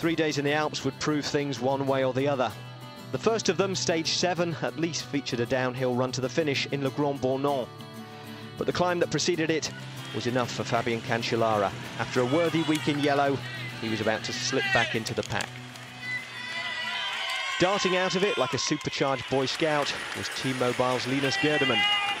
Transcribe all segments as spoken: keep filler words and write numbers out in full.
Three days in the Alps would prove things one way or the other. The first of them, stage seven, at least featured a downhill run to the finish in Le Grand Bornand. But the climb that preceded it was enough for Fabian Cancellara. After a worthy week in yellow, he was about to slip back into the pack. Darting out of it like a supercharged Boy Scout was T-Mobile's Linus Gerdemann.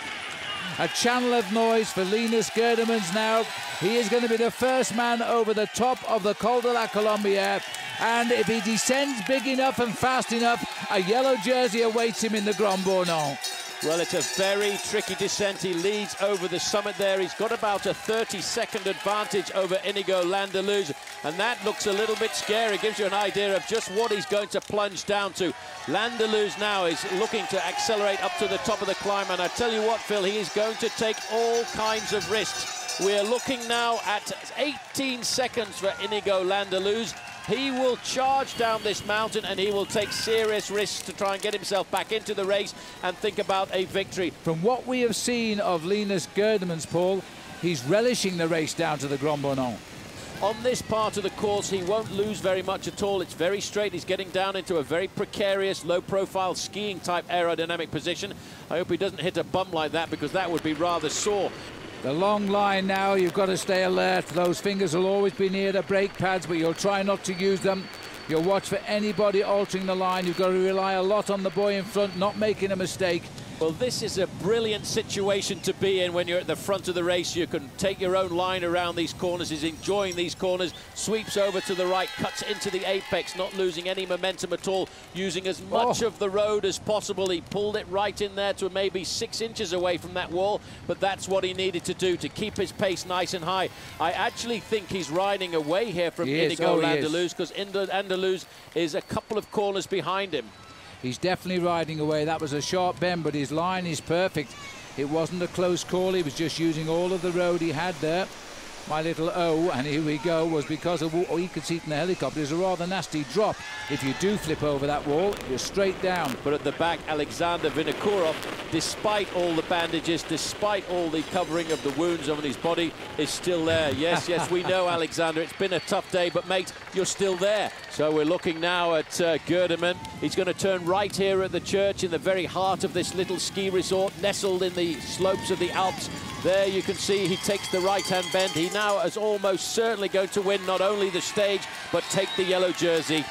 A channel of noise for Linus Gerdemann now. He is going to be the first man over the top of the Col de la Colombière. And if he descends big enough and fast enough, a yellow jersey awaits him in the Grand Bornand. Well, it's a very tricky descent. He leads over the summit there. He's got about a thirty second advantage over Inigo Landeluz, and that looks a little bit scary. Gives you an idea of just what he's going to plunge down to. Landeluz now is looking to accelerate up to the top of the climb, and I tell you what, Phil, he is going to take all kinds of risks. We're looking now at eighteen seconds for Inigo Landeluz. He will charge down this mountain and he will take serious risks to try and get himself back into the race and think about a victory. From what we have seen of Linus Gerdemann, Paul, he's relishing the race down to the Grand Bornand. On this part of the course, he won't lose very much at all. It's very straight. He's getting down into a very precarious, low-profile skiing-type aerodynamic position. I hope he doesn't hit a bum like that, because that would be rather sore. The long line now, you've got to stay alert. Those fingers will always be near the brake pads, but you'll try not to use them. You'll watch for anybody altering the line. You've got to rely a lot on the boy in front, not making a mistake. Well, this is a brilliant situation to be in when you're at the front of the race. You can take your own line around these corners. He's enjoying these corners, sweeps over to the right, cuts into the apex, not losing any momentum at all, using as much oh. of the road as possible. He pulled it right in there to maybe six inches away from that wall, but that's what he needed to do to keep his pace nice and high. I actually think he's riding away here from he Inigo oh, Landeluz, because Landeluz is a couple of corners behind him. He's definitely riding away. That was a sharp bend, but his line is perfect. It wasn't a close call. He was just using all of the road he had there. My little O, and here we go, was because of what you could see from the helicopter. It's a rather nasty drop. If you do flip over that wall, you're straight down. But at the back, Alexander Vinokourov, despite all the bandages, despite all the covering of the wounds on his body, is still there. Yes, yes, we know, Alexander. It's been a tough day, but, mate, you're still there. So we're looking now at uh, Gerdemann. He's going to turn right here at the church in the very heart of this little ski resort, nestled in the slopes of the Alps. There you can see he takes the right-hand bend. He now is almost certainly going to win not only the stage, but take the yellow jersey.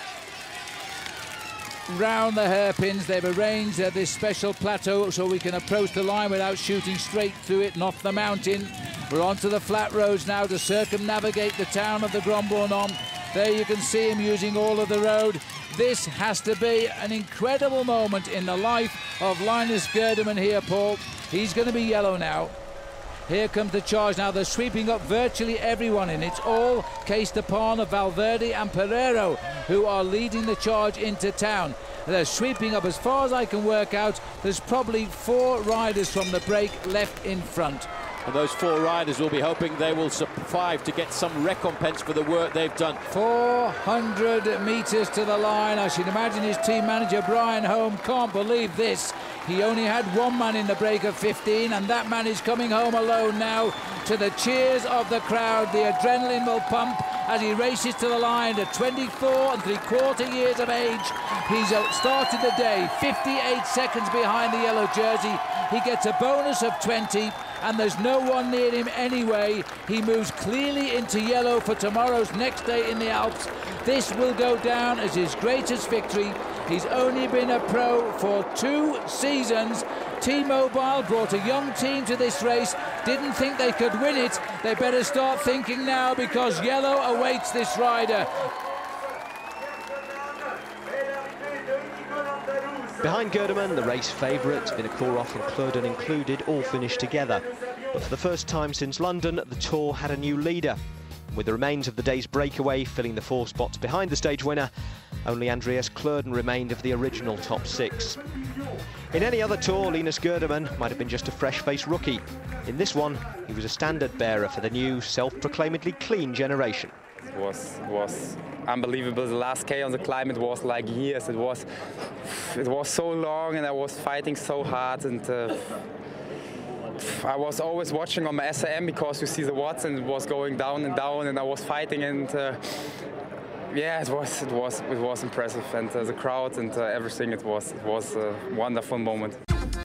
Round the hairpins, they've arranged uh, this special plateau so we can approach the line without shooting straight through it and off the mountain. We're onto the flat roads now to circumnavigate the town of the Grand Bornand. There you can see him using all of the road. This has to be an incredible moment in the life of Linus Gerdemann here, Paul. He's going to be yellow now. Here comes the charge now. They're sweeping up virtually everyone in. It's all cased upon of Valverde and Pereiro, who are leading the charge into town. They're sweeping up. As far as I can work out, there's probably four riders from the break left in front. And those four riders will be hoping they will survive to get some recompense for the work they've done. four hundred metres to the line. I should imagine his team manager, Brian Home, can't believe this. He only had one man in the break of fifteen, and that man is coming home alone now. To the cheers of the crowd, the adrenaline will pump as he races to the line at twenty-four and three-quarter years of age. He's started the day fifty-eight seconds behind the yellow jersey. He gets a bonus of twenty, and there's no one near him anyway. He moves clearly into yellow for tomorrow's next day in the Alps. This will go down as his greatest victory. He's only been a pro for two seasons. T-Mobile brought a young team to this race, didn't think they could win it. They better start thinking now, because yellow awaits this rider. Behind Gerdemann, the race favourites, Vinokourov and Kloden included, all finished together. But for the first time since London, the Tour had a new leader. With the remains of the day's breakaway filling the four spots behind the stage winner, only Andreas Kloden remained of the original top six. In any other Tour, Linus Gerdemann might have been just a fresh-faced rookie. In this one, he was a standard-bearer for the new, self-proclaimedly clean generation. It was, was unbelievable. The last K on the climb, it was like years. It was, it was so long, and I was fighting so hard, and uh, I was always watching on my S A M, because you see the watts, and it was going down and down, and I was fighting, and uh, yeah, it was it was it was impressive, and uh, the crowd and uh, everything. It was it was a wonderful moment.